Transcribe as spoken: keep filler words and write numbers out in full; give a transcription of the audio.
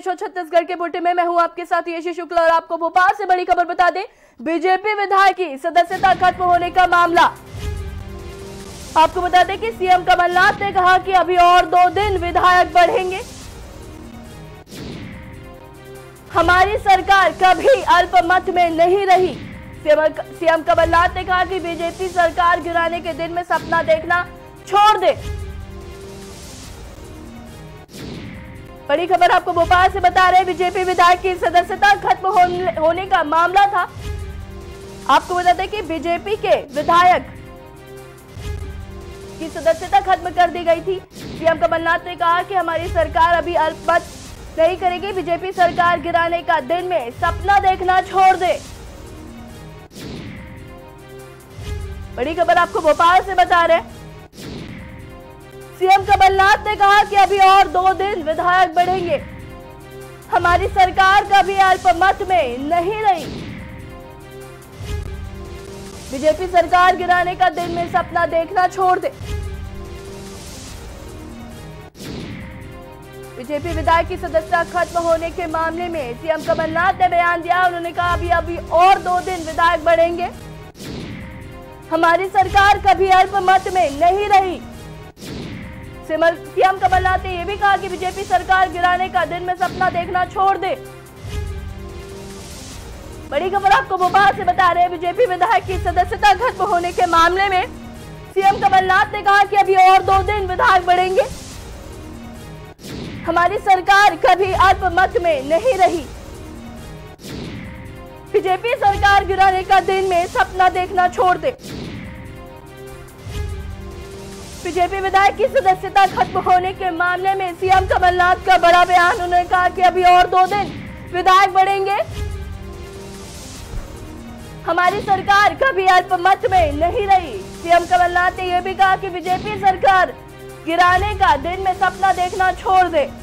छत्तीसगढ़ के बुलेटिन में मैं हूं आपके साथ यशी शुक्ला और आपको भोपाल से बड़ी खबर बता दें। बीजेपी विधायक की सदस्यता खत्म होने का मामला। आपको बता दें कि सीएम कमलनाथ ने कहा कि अभी और दो दिन विधायक बढ़ेंगे। हमारी सरकार कभी अल्पमत में नहीं रही। सीएम कमलनाथ ने कहा कि बीजेपी सरकार गिराने के दिन में सपना देखना छोड़ दे। बड़ी खबर आपको भोपाल से बता रहे हैं, बीजेपी विधायक की सदस्यता खत्म होने, होने का मामला था। आपको बता दें कि बीजेपी के विधायक की सदस्यता खत्म कर दी गई थी। सीएम कमलनाथ ने कहा कि हमारी सरकार अभी अल्पमत नहीं करेगी। बीजेपी सरकार गिराने का दिन में सपना देखना छोड़ दे। बड़ी खबर आपको भोपाल से बता रहे हैं, सीएम कमलनाथ ने कहा कि अभी और दो दिन विधायक बढ़ेंगे। हमारी सरकार कभी अल्पमत में नहीं रही। बीजेपी सरकार गिराने का दिन में सपना देखना छोड़ दे। बीजेपी विधायक की सदस्यता खत्म होने के मामले में सीएम कमलनाथ ने बयान दिया। उन्होंने कहा अभी अभी और दो दिन विधायक बढ़ेंगे। हमारी सरकार कभी अल्पमत में नहीं रही। सीएम कमलनाथ ने यह भी कहा कि बीजेपी सरकार गिराने का दिन में सपना देखना छोड़ दे। बड़ी खबर आपको भोपाल से बता रहे हैं, बीजेपी विधायक की सदस्यता खत्म होने के मामले में सीएम कमलनाथ ने कहा कि अभी और दो दिन विधायक बढ़ेंगे। हमारी सरकार कभी अल्पमत में नहीं रही। बीजेपी सरकार गिराने का दिन में सपना देखना छोड़ दे। बीजेपी विधायक की सदस्यता खत्म होने के मामले में सीएम कमलनाथ का बड़ा बयान। उन्होंने कहा कि अभी और दो दिन विधायक बढ़ेंगे। हमारी सरकार कभी अल्पमत में नहीं रही। सीएम कमलनाथ ने यह भी कहा कि बीजेपी सरकार गिराने का दिन में सपना देखना छोड़ दे।